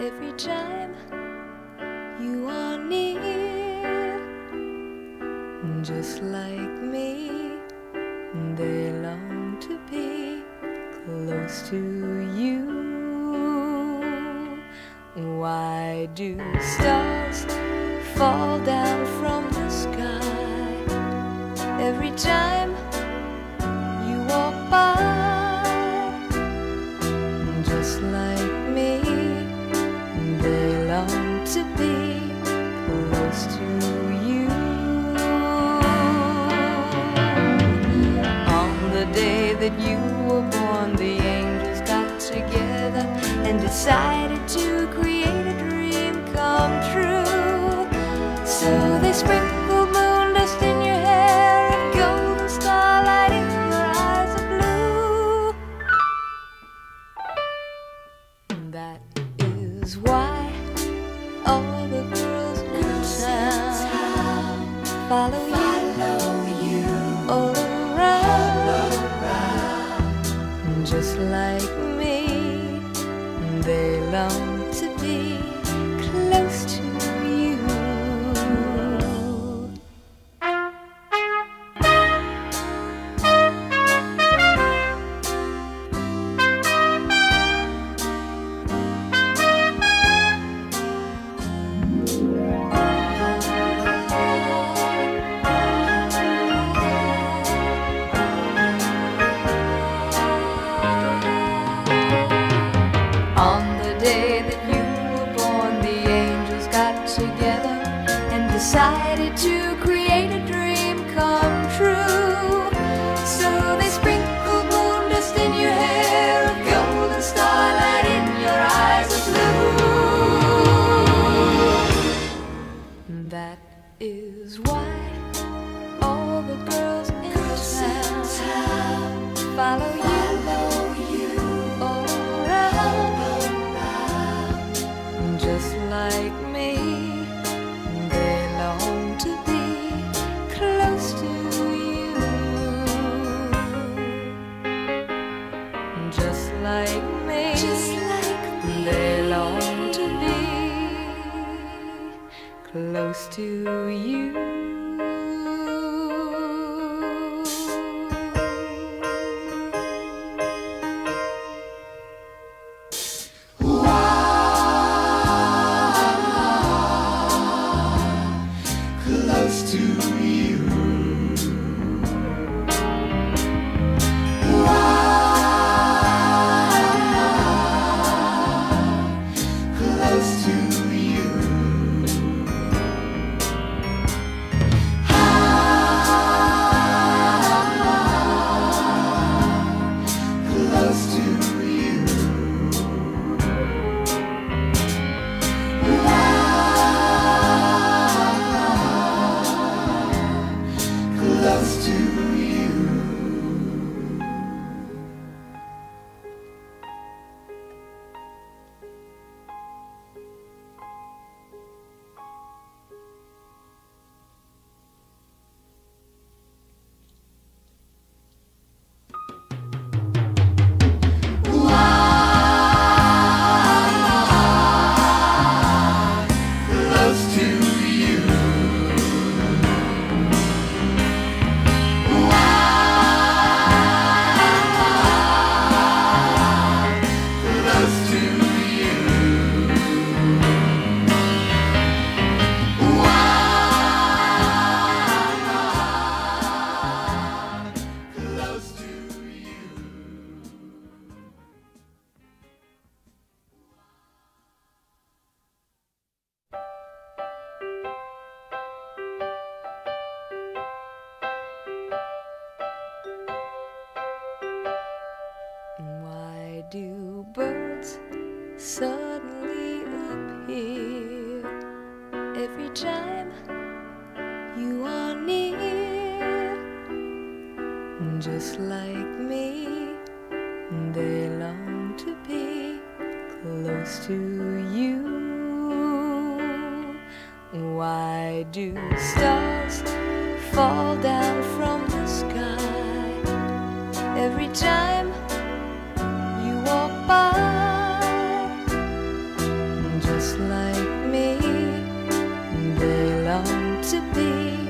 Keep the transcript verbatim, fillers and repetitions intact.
every time you are near. Just like me, they long to be close to you. Why do stars fall down from the sky every time you walk by? Just like me, they long to be close to you. On the day that you were born, the angels got together and decided to create a dream come true. So they sprinkled moon dust in your hair and golden starlight in your eyes of blue. That is why all the girls in town follow you, follow you all around. Just like me, they long to be close to you. On the day that you were born, the angels got together and decided to create a dream come true. So they sprinkled moon dust in your hair, a golden starlight in your eyes of blue. That is why all the girls in town follow you, all around. Just like me, they long to be close to you. Just like me, they long to be close to you. Close to you. Close to you. Close to you. Close to you. Close to you. Close to you. Close to you. Why do birds suddenly appear every time you are near? Just like me, they long to be close to you. Why do stars fall down from the sky every time you walk by? to be.